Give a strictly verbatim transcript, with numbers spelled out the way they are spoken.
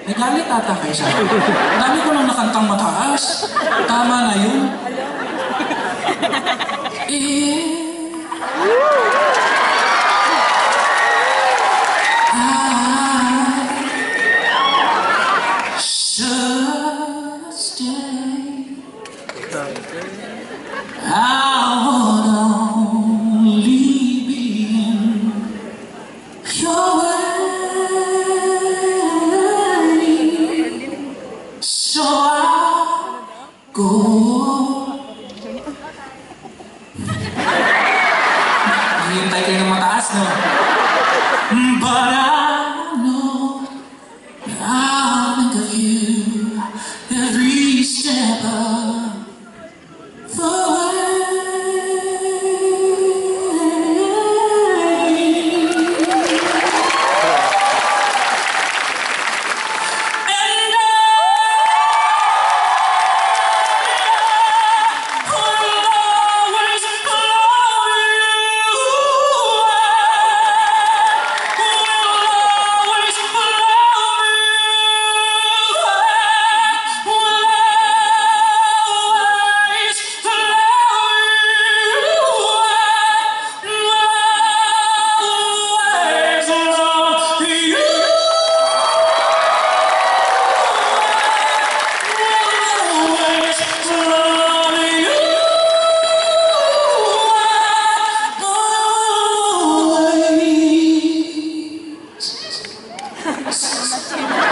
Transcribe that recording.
Nagalit ata kayo sa akin. Ang dami ko nang nakantang mataas. Tama na yun. Eh... Hintay kayo ng mataas, no? But I know that I'll think of you every step of the way. And I Yes.